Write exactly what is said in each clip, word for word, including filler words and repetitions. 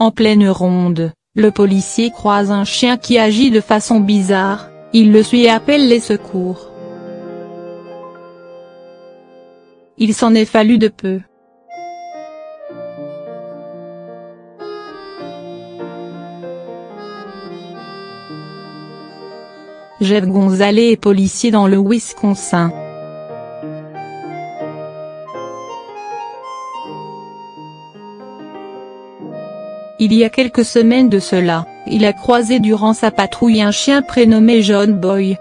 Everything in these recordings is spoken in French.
En pleine ronde, le policier croise un chien qui agit de façon bizarre, il le suit et appelle les secours. Il s'en est fallu de peu. Jeff Gonzalez est policier dans le Wisconsin. Il y a quelques semaines de cela, il a croisé durant sa patrouille un chien prénommé John Boy.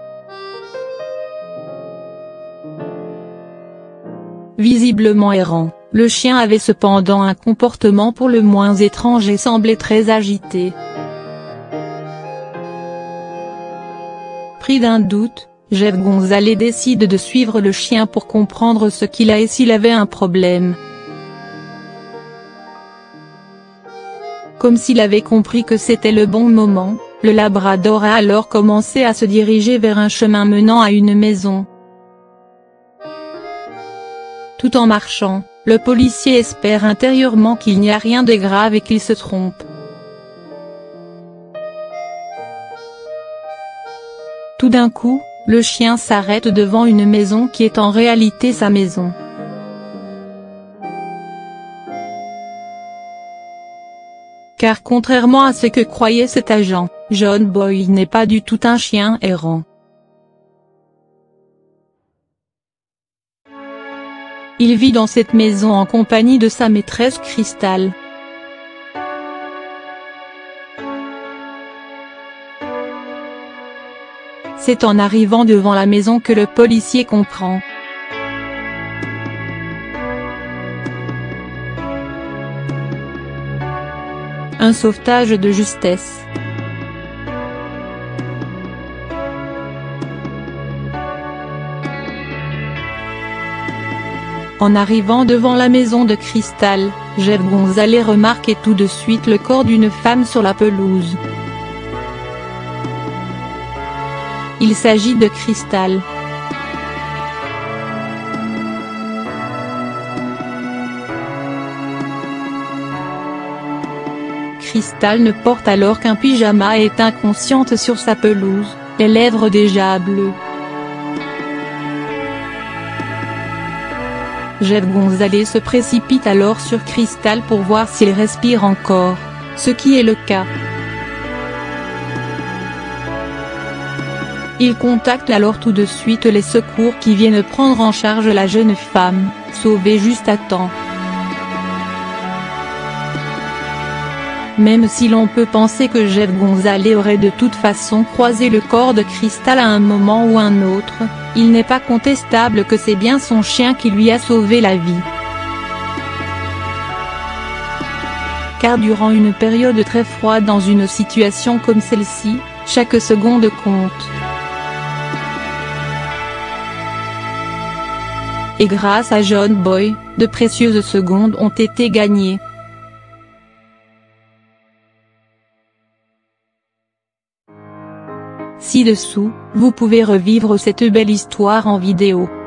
Visiblement errant, le chien avait cependant un comportement pour le moins étrange et semblait très agité. Pris d'un doute, Jeff Gonzalez décide de suivre le chien pour comprendre ce qu'il a et s'il avait un problème. Comme s'il avait compris que c'était le bon moment, le labrador a alors commencé à se diriger vers un chemin menant à une maison. Tout en marchant, le policier espère intérieurement qu'il n'y a rien de grave et qu'il se trompe. Tout d'un coup, le chien s'arrête devant une maison qui est en réalité sa maison. Car contrairement à ce que croyait cet agent, John Boy n'est pas du tout un chien errant. Il vit dans cette maison en compagnie de sa maîtresse Crystal. C'est en arrivant devant la maison que le policier comprend. Un sauvetage de justesse. En arrivant devant la maison de Crystal, Jeff Gonzalez remarque tout de suite le corps d'une femme sur la pelouse. Il s'agit de Crystal. Crystal ne porte alors qu'un pyjama et est inconsciente sur sa pelouse, les lèvres déjà bleues. Jeff Gonzalez se précipite alors sur Crystal pour voir s'il respire encore, ce qui est le cas. Il contacte alors tout de suite les secours qui viennent prendre en charge la jeune femme, sauvée juste à temps. Même si l'on peut penser que Jeff Gonzalez aurait de toute façon croisé le corps de Crystal à un moment ou un autre, il n'est pas contestable que c'est bien son chien qui lui a sauvé la vie. Car durant une période très froide dans une situation comme celle-ci, chaque seconde compte. Et grâce à John Boy, de précieuses secondes ont été gagnées. Ci-dessous, vous pouvez revivre cette belle histoire en vidéo.